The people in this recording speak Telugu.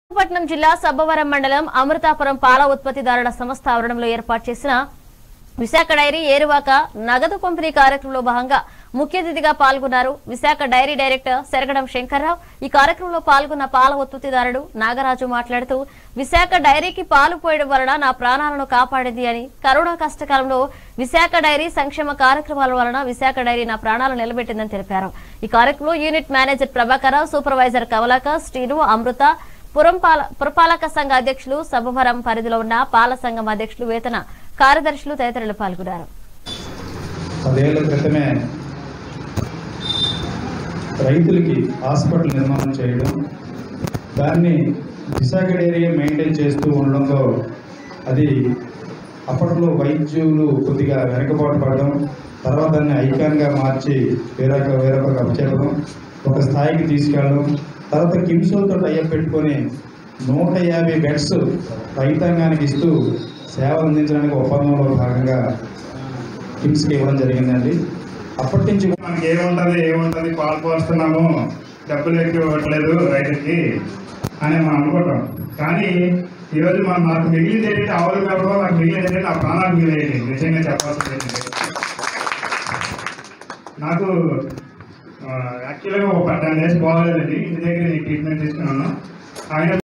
పట్నం జిల్లా సబ్బవరం మండలం అమృతాపురం పాల ఉత్పత్తిదారుల సంస్థ ఆవరణంలో ఏర్పాటు చేసిన విశాఖ డైరీ ఏరువాక నగదు పంపిణీ కార్యక్రమంలో భాగంగా ముఖ్య అతిథిగా పాల్గొన్నారు. Visakha dairy director Saragadam Shankar Rao. ఈ కార్యక్రమంలో పాల్గొన్న పాల ఉత్పత్తిదారుడు నాగరాజు మాట్లాడుతూ, విశాఖ డైరీకి పాలు పోయడం వలన నా ప్రాణాలను కాపాడింది అని, కరోనా కష్టకాలంలో విశాఖ డైరీ సంక్షేమ కార్యక్రమాల వలన విశాఖ డైరీ నా ప్రాణాలను నిలబెట్టిందని తెలిపారు. ఈ కార్యక్రమంలో unit manager Prabhakar, supervisor Kamalakar, Srinu, Amrutha, పురపాలక సంఘ అధ్యక్షులు, సబ్బవరం పరిధిలో ఉన్న పాల సంఘం అధ్యక్షులు, వేతన కార్యదర్శులు తదితరులు పాల్గొన్నారు. 10 ఏళ్ల క్రితమే రైతులకి హాస్పిటల్ నిర్మాణం చేయడం, దాన్ని విశాఖ డైరీ మెయింటైన్ చేస్తూ ఉండడంతో అది అప్పట్లో వైద్యులు కొద్దిగా వెనకబాటు పడడం, తర్వాత దాన్ని ఐకాన్గా మార్చి వేరొక అప్పచెప్పడం, ఒక స్థాయికి తీసుకెళ్ళడం, తర్వాత కిమ్స్తో టైఅప్ పెట్టుకొని 150 బెడ్స్ రైతాంగానికి ఇస్తూ సేవలు అందించడానికి ఒప్పందంలో భాగంగా కిమ్స్కి ఇవ్వడం జరిగిందండి. అప్పటి నుంచి మనకి ఏముంటుంది పాలు పోస్తున్నాము, డబ్బులు ఎక్కువ ఇవ్వట్లేదు రైతుకి అని మనం అనుకుంటాం. కానీ ఈరోజు నాకు మిగిలింది ఏంటంటే ఆవులు కావడం, నాకు మిగిలింది ఏంటంటే నా ప్రాణాలు మిగిలేదు. నిజంగా చెప్పాల్సింది ఏంటంటే, నాకు యాక్చువల్గా ఒక 10 days బాగోలేదండి. ఇంటి దగ్గర ట్రీట్మెంట్ తీసుకున్నాను. ఆయన